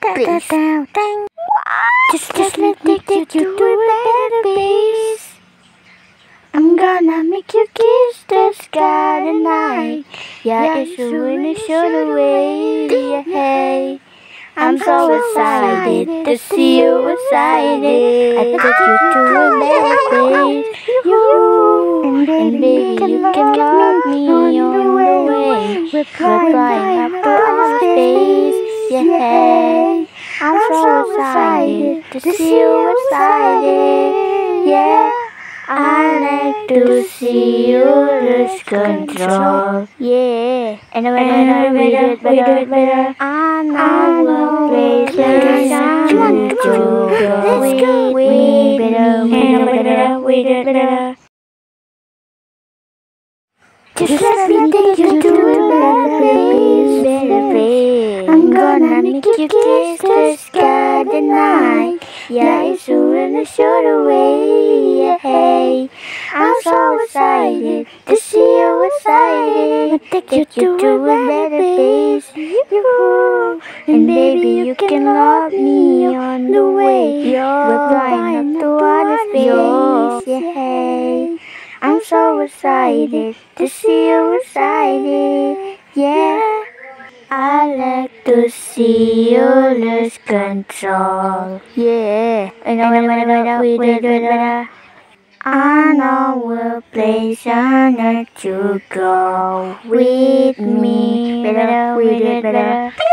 please. Just let me take you to a better place. I'm gonna make you kiss the sky tonight. Yeah, it's a really short away. Yeah, hey. I'm so excited to see you excited. I take you to a better place. And baby, you can love me on the way. We're flying up to outer space. Yeah, hey. I'm so excited to see you excited. Yeah. I like to see you lose control. Yeah. And when we do it better, I know a place where I want to go. Let's go with me better. We do it better. Just let me take you to a better place. I'm gonna make you kiss the sky tonight. Yeah, it's a really short away. Yeah, hey. I'm so excited to see you excited. I take you to a better place. And baby, you can love me on the way. We're flying up to outer space. Yeah, hey. I'm so excited to see you excited. Yeah. I like to see you lose control. Yeah. And when we do it better, I know a place I need to go with me. Better, we do it better.